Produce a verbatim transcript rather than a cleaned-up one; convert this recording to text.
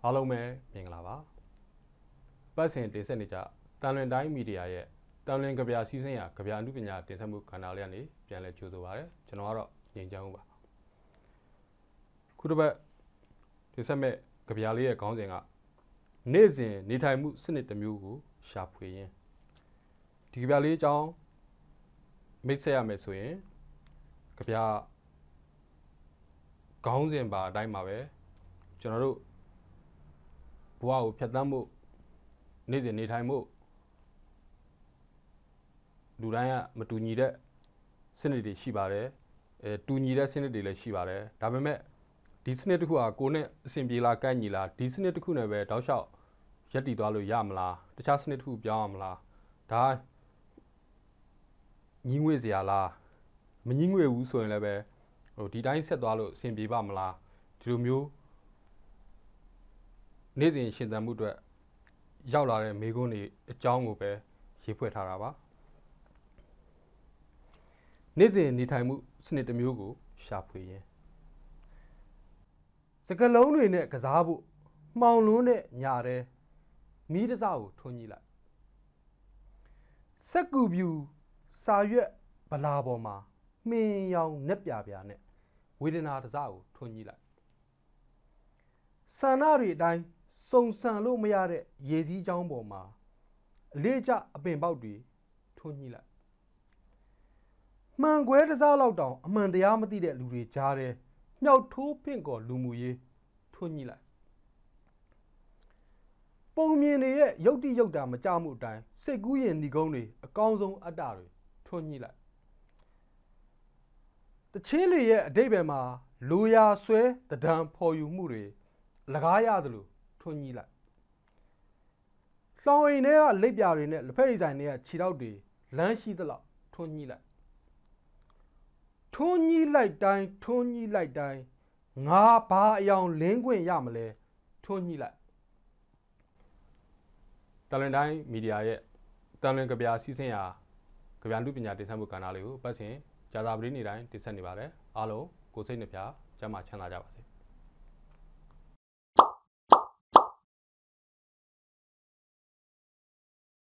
အားလုံးပဲမင်္ဂလာပါပတ်စဉ်တင်ဆက်နေကြတန်လွင်တိုင်းမီဒီယာရဲ့တန်လွင်ကြပြစီးစင်းရာကြပြအမှုပညာတင်ဆက်မှုခန္ဓာလေးကနေပြန်လဲကြိုဆိုပါရစေကျွန်တော်ကတော့ငြိမ်ချမ်းဦးပါခုတစ်ပတ်တင်ဆက်မဲ့ကြပြလေးရဲ့ခေါင်းစဉ်ကနေ့စဉ်နေထိုင်မှုစနစ်တစ်မျိုးကိုရှာဖွေရင်းဒီကြပြလေးအကြောင်းမိတ်ဆက်ရမယ်ဆိုရင်ကြပြခေါင်းစဉ်ပါအတိုင်းပါပဲကျွန်တော်တို့ဘဝကိုဖြတ်သန်းမှုနေ့စဉ်နေထိုင်မှုလူတိုင်းကမတူညီတဲ့စနစ်တွေရှိပါတယ်အဲတူညီတဲ့စနစ်တွေလည်းရှိပါတယ်ဒါပေမဲ့ဒီစနစ်တစ်ခုဟာကိုယ်နဲ့အဆင်ပြေလားကိုက်ညီလားဒီစနစ်တစ်ခုနဲ့ပဲတောက်လျှောက်ရပ်တည်သွားလို့ရမလားတခြားစနစ်တစ်ခုပြောင်းရမလားဒါညီငွေစရာလားမညီငွေဘူးဆိုရင်လည်းပဲဟိုဒီတိုင်းဆက်သွားလို့အဆင်ပြေပါမလားဒီလိုမျိုးနေ့စဉ်ရှင်သန်မှုအတွက်ရောက်လာတဲ့မိကုန်းတွေအကြောင်းကိုပဲရေးဖွဲ့ထားတာပါနေ့စဉ်နေထိုင်မှုစနစ်တစ်မျိုးကိုရှာဖွေရင်းစကလုံးတွေနဲ့ကစားဖို့မှောင်လွန်းတဲ့ညာတဲ့မီးတစကိုထွန်းကြည့်လိုက်စက်ကူပြူစာရွက်ဗလာပေါ်မှာမှင်ရောင်နဲ့ပြပြနဲ့ဝေဒနာတစကိုထွန်းကြည့်လိုက်ဆန္ဒတွေအတိုင်းစုံစံလို့မရတဲ့ရေစည်းချောင်းပေါ်မှာအလေးကျအပင်ပေါက်တွေထွန်းညှိလိုက်မှန်ခွဲတစားလောက်တောင်အမှန်တရားမသိတဲ့လူတွေကြားထဲမြောက်ထိုးဖင့်ကော်လူမှုရေးထွန်းညှိလိုက်ပုံမြင်တွေရဲ့ရုပ်တိရုပ်တာမကြမှုအတိုင်းစိတ်ကူးရင်ဏီကုန်းတွေအကောင်းဆုံးအတ္တတွေထွန်းညှိလိုက်တချင်းတွေရဲ့အတိတ်ဘယ်မှာလိုရာဆွဲတဒံဖော်ယူမှုတွေလကားရသလိုထွန်းညှိလိုက်လှောင်အိမ်တွေကလက်ပြတွေနဲ့လက်ဖက်ရည်ဆိုင်တွေကခြေထောက်တွေလမ်းရှိသလောက်ထွန်းညှိလိုက်ထွန်းညှိလိုက်တိုင်းထွန်းညှိလိုက်တိုင်းငါဘာအယောင်လင်းခွင့်ရမလဲထွန်းညှိလိုက်တန်လွင်တိုင်းမီဒီယာရဲ့တန်လွင်ကြပြစီးစင်းရာကြပြလူပညာတင်ဆက်မှုကဏ္ဍလေးကိုပတ်စဉ်ကြာသာပတိနေ့တိုင်းတင်ဆက်နေပါတယ်အားလုံးကိုစိတ်နှပြကျန်းမာချမ်းသာကြပါစေ